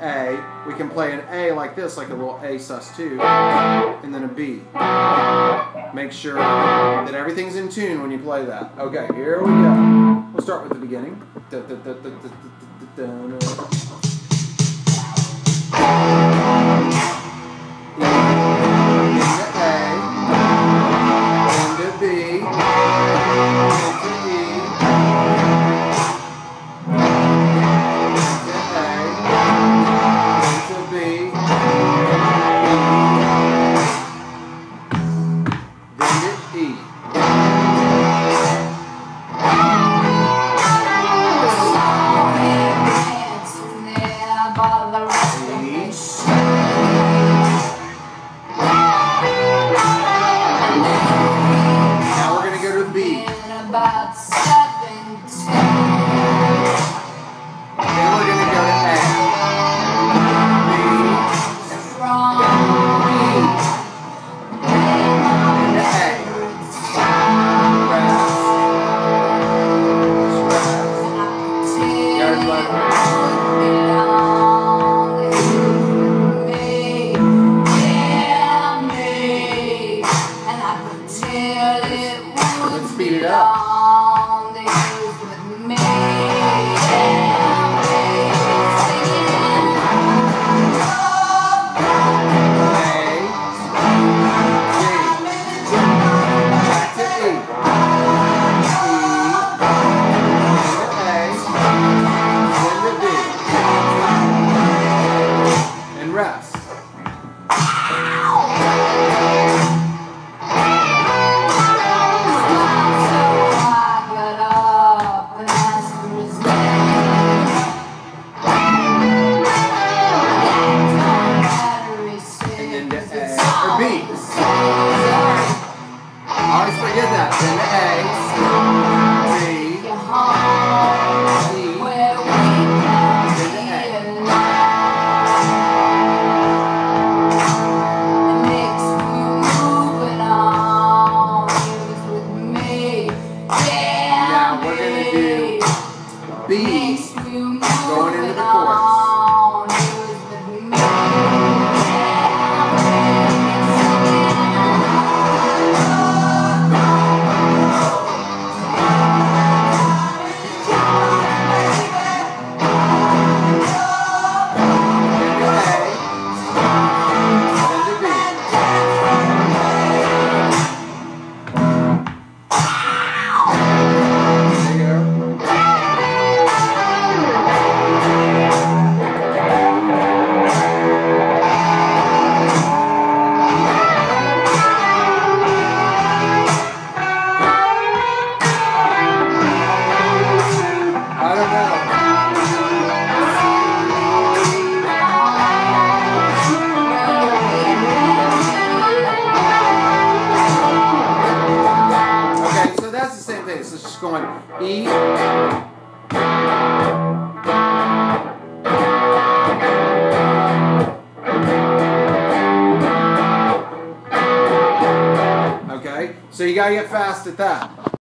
A. We can play an A like this, like a little A sus2, and then a B. Make sure that everything's in tune when you play that. Okay, here we go. We'll start with the beginning. About 17. Then we're going to go to A. B. From B. Into A. Let's speed it up. Rest. And then to A or B. I always forget that. Then to A, B, E, B, going into the chorus. It's just going E. Okay, so you gotta get fast at that.